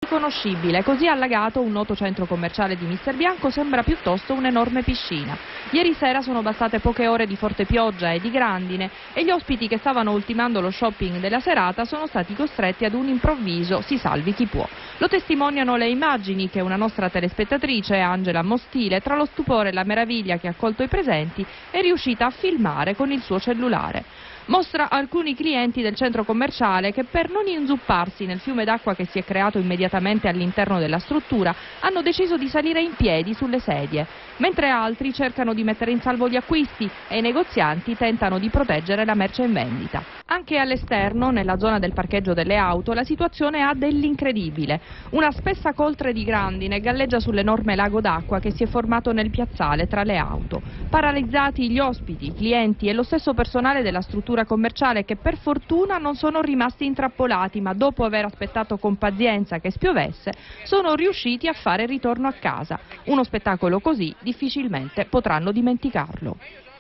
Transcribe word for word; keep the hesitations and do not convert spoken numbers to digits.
Riconoscibile, così allagato un noto centro commerciale di Mister Bianco sembra piuttosto un'enorme piscina. Ieri sera sono bastate poche ore di forte pioggia e di grandine e gli ospiti che stavano ultimando lo shopping della serata sono stati costretti ad un improvviso si salvi chi può. Lo testimoniano le immagini che una nostra telespettatrice, Angela Mostile, tra lo stupore e la meraviglia che ha colto i presenti, è riuscita a filmare con il suo cellulare. Mostra alcuni clienti del centro commerciale che, per non inzupparsi nel fiume d'acqua che si è creato immediatamente all'interno della struttura, hanno deciso di salire in piedi sulle sedie, mentre altri cercano di mettere in salvo gli acquisti e i negozianti tentano di proteggere la merce in vendita. Anche all'esterno, nella zona del parcheggio delle auto, la situazione ha dell'incredibile. Una spessa coltre di grandine galleggia sull'enorme lago d'acqua che si è formato nel piazzale tra le auto. Paralizzati gli ospiti, i clienti e lo stesso personale della struttura commerciale che per fortuna non sono rimasti intrappolati, ma dopo aver aspettato con pazienza che spiovesse sono riusciti a fare ritorno a casa. Uno spettacolo così difficilmente potranno dimenticarlo.